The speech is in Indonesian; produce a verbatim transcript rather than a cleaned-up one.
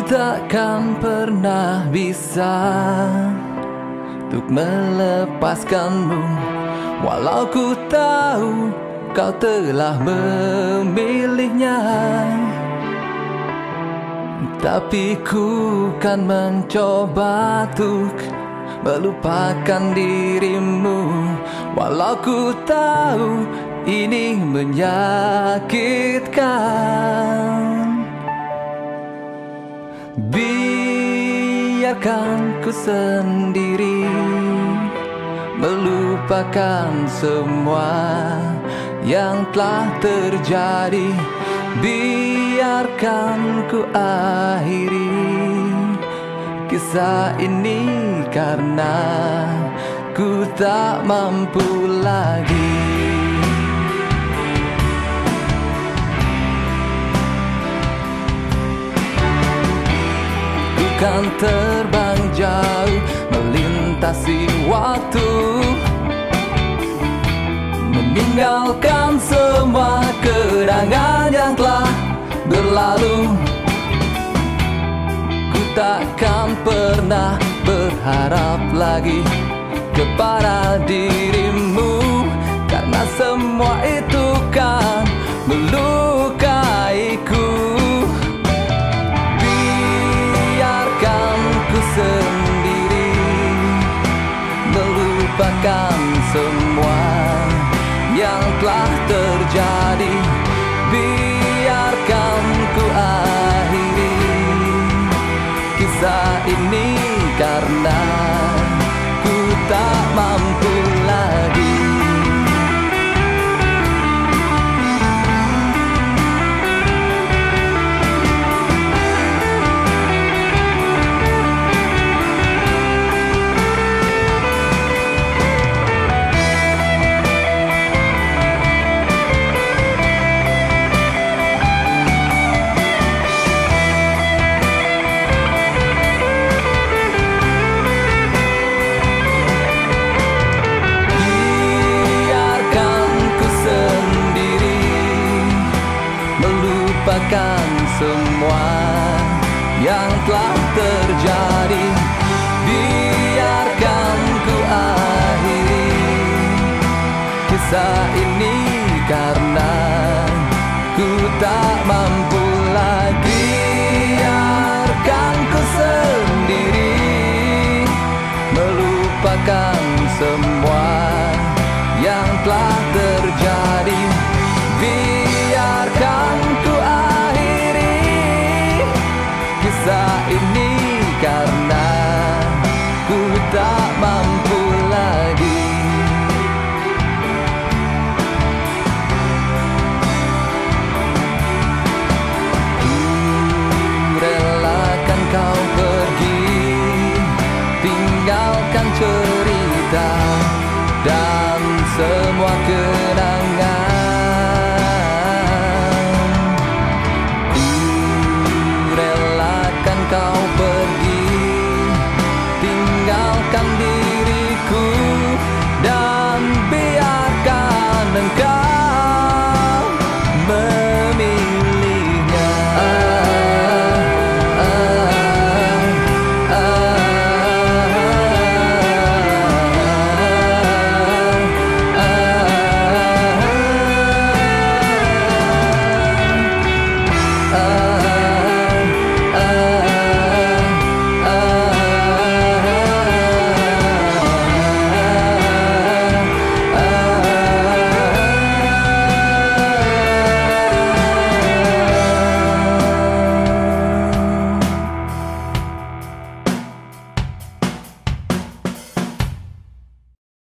takkan pernah bisa untuk melepaskanmu, walau ku tahu kau telah memilihnya. Tapi ku kan mencoba untuk melupakan dirimu, walau ku tahu ini menyakitkan. Biarkan ku sendiri melupakan semua yang telah terjadi. Biarkan ku akhiri kisah ini karena ku tak mampu lagi. Ku kan terbang jauh melintasi waktu, meninggalkan semua kenangan yang telah berlalu. Ku takkan pernah berharap lagi kepada dirimu, karena semua itu kan melukaiku. Biarkan ku sendiri melupakan semua yang telah terjadi. Biarkan ku akhiri kisah ini karena ku tak mampu lagi. Lupakan semua yang telah terjadi. Biarkan ku akhiri kisah ini karena ku tak mampu lagi. Biarkan ku sendiri melupakan semua yang telah terjadi. Biarkan ku akhiri kisah ini karena ku tak mampu lagi. Ku relakan kau pergi, tinggalkan cerita